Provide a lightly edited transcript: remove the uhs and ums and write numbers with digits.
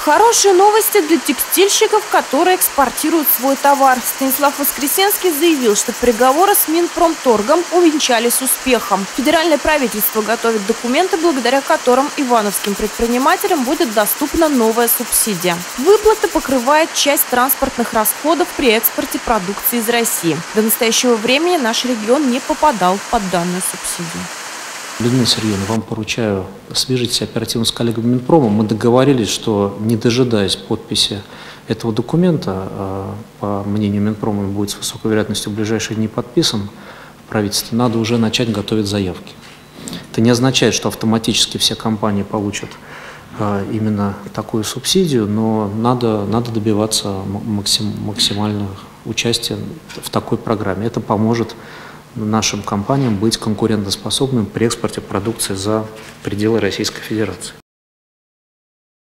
Хорошие новости для текстильщиков, которые экспортируют свой товар. Станислав Воскресенский заявил, что переговоры с Минпромторгом увенчались успехом. Федеральное правительство готовит документы, благодаря которым ивановским предпринимателям будет доступна новая субсидия. Выплата покрывает часть транспортных расходов при экспорте продукции из России. До настоящего времени наш регион не попадал под данную субсидию. Людмила Сергеевна, вам поручаю свяжитесь оперативно с коллегами Минпрома. Мы договорились, что, не дожидаясь подписи этого документа, по мнению Минпрома, он будет с высокой вероятностью в ближайшие дни подписан в правительстве, надо уже начать готовить заявки. Это не означает, что автоматически все компании получат именно такую субсидию, но надо добиваться максимального участия в такой программе. Это поможет нашим компаниям быть конкурентоспособными при экспорте продукции за пределы Российской Федерации.